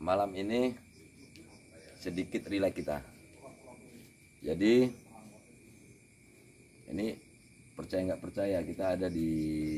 malam ini sedikit rileks kita. Jadi ini percaya nggak percaya kita ada di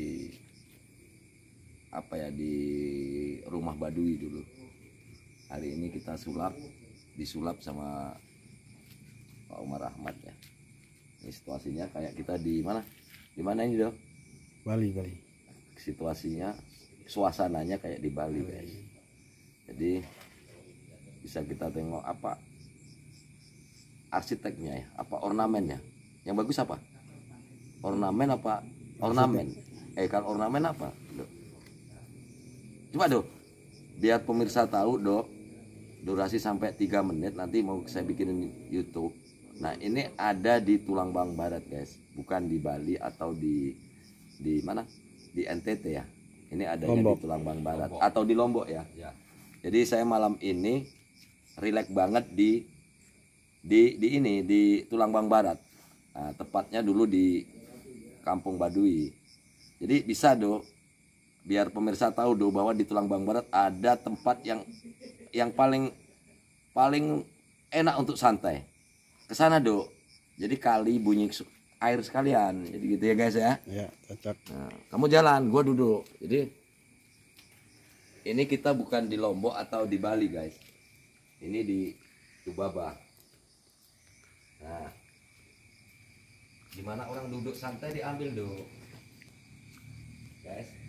di rumah Baduy dulu. Hari ini kita disulap sama Pak Umar Ahmad ya. Ini situasinya kayak kita di mana? Di mana ini dong? Bali. Situasinya, suasananya kayak di Bali guys. Jadi bisa kita tengok apa arsiteknya ya, apa ornamennya. Yang bagus apa? Ornamen apa? Ornamen. Kalau ornamen apa? Dok. Coba dok, biar pemirsa tahu dok. Durasi sampai 3 menit, nanti mau saya bikinin YouTube. Nah ini ada di Tulang Bang Barat guys, bukan di Bali atau di mana? Di NTT ya. Ini adanya di Tulang Bang Barat atau di Lombok ya. Jadi saya malam ini rileks banget di Tulang Bang Barat. Nah, tepatnya dulu di Kampung Baduy. Jadi bisa dok, biar pemirsa tahu dok bahwa di Tulang Bang Barat ada tempat yang paling enak untuk santai. Kesana dok. Jadi kali bunyi air sekalian. Jadi gitu ya guys ya. Ya, cocok. Nah, kamu jalan, gua duduk. Jadi ini kita bukan di Lombok atau di Bali guys. Ini di Tubaba. Nah, dimana orang duduk santai diambil dok, guys.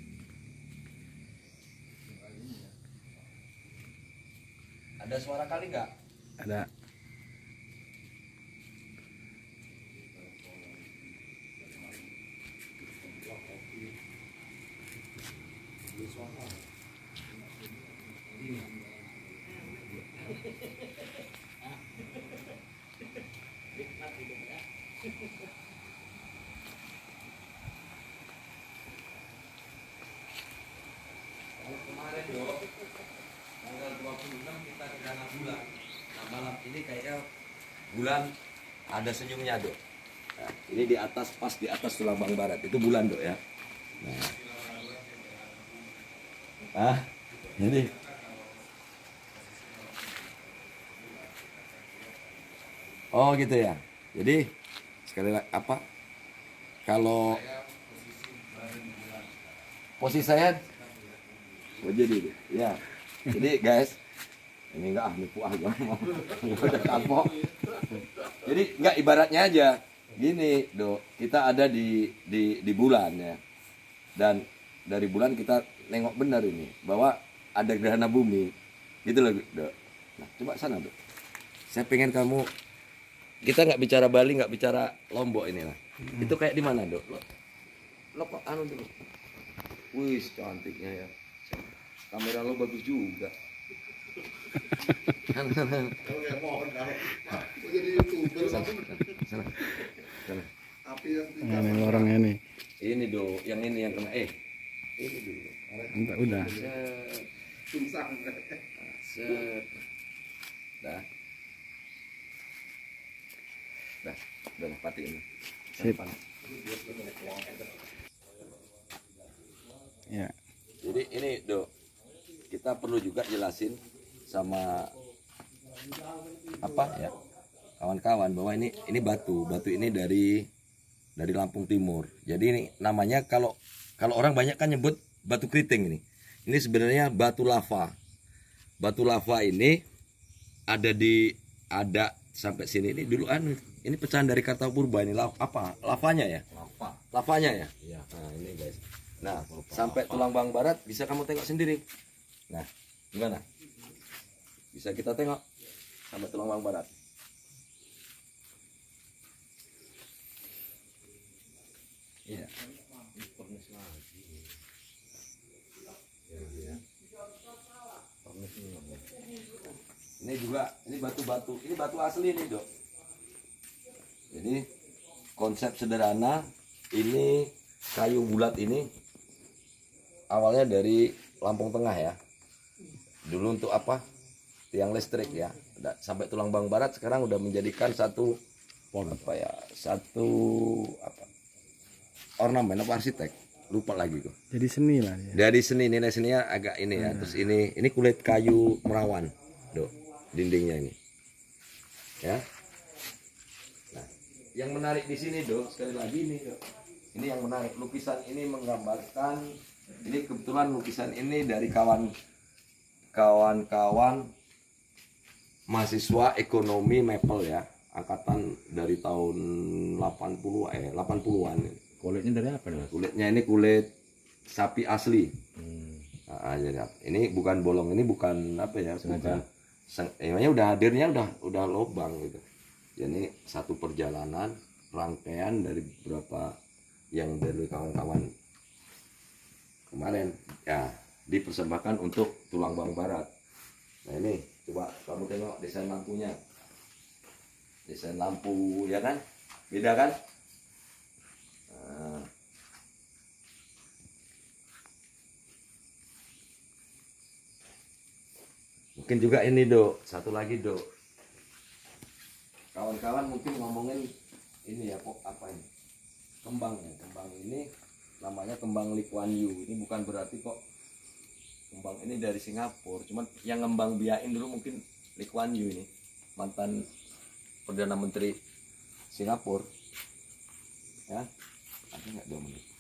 Ada suara kali nggak? Ada. Kemarin dok, tanggal 26 kita gerhana bulan. Nah malam ini kayaknya bulan ada senyumnya dok. Nah, ini di atas, pas di atas Tulang Bang Barat itu bulan dok ya. Nah, ini oh gitu ya. Jadi sekali lagi kalau posisi saya jadi ya. Jadi guys, ini enggak nipu aja mau udah kapok. Jadi enggak, ibaratnya aja gini dok, kita ada di bulan ya, dan dari bulan kita nengok benar ini bahwa ada gerhana bumi gitu loh dok. Nah coba sana dok, saya pengen kamu, kita nggak bicara Bali, nggak bicara Lombok ini lah. Itu kayak di mana dok? Lo kok anu dulu. Wih cantiknya ya, kamera lo bagus juga. Sana. Nah, ini lorongnya nih. Ini do, yang ini yang kena ini dulu. Entah, udah. Set. Dah patiin. Sip. Ya. Jadi ini do, kita perlu juga jelasin sama kawan-kawan bahwa ini batu ini dari Lampung Timur. Jadi ini namanya, kalau orang banyak kan nyebut batu keriting ini. Ini sebenarnya batu lava. Batu lava ini ada sampai sini. Ini dulu ini pecahan dari Kartapurba ini lavanya ya? Lavanya ya? Iya. Nah, ini guys. Nah, sampai Tulang Bang Barat bisa kamu tengok sendiri. Nah, gimana? Bisa kita tengok sampai Tulang Bang Barat. Iya. Ini juga, ini batu-batu, ini batu asli nih dok. Jadi konsep sederhana, ini kayu bulat ini awalnya dari Lampung Tengah ya. Dulu untuk tiang listrik ya. Sampai Tulang Bang Barat sekarang udah menjadikan satu ornamen arsitek lupa lagi kok. Jadi seni lah ya. Dari seni, nilai seninya agak ini ya. Terus ini kulit kayu merawan, Dok. Dindingnya ini. Ya. Nah, yang menarik di sini, Dok, sekali lagi ini, Dok. Ini yang menarik. Lukisan ini menggambarkan, ini kebetulan lukisan ini dari kawan-kawan mahasiswa ekonomi Maple ya. Angkatan dari tahun 80-an. Kulitnya dari apa nih? Kulitnya ini kulit sapi asli. Jadi ini bukan bolong, ini bukan apa ya? Bukan. Emangnya udah hadirnya udah lobang gitu. Jadi satu perjalanan rangkaian dari beberapa yang dari kawan-kawan kemarin ya dipersembahkan untuk Tulang Bang Barat. Nah ini coba kamu tengok desain lampunya. Desain lampu ya kan? Beda kan? Mungkin juga ini, Dok. Satu lagi, Dok. Kawan-kawan mungkin ngomongin ini ya, kok apa ini? Kembang ya. Kembang ini namanya kembang Lee Kuan Yew. Ini bukan berarti kok kembang ini dari Singapura. Cuman yang ngembang biakin dulu mungkin Lee Kuan Yew ini. Mantan Perdana Menteri Singapura. Ya. Ada nggak 2 menit?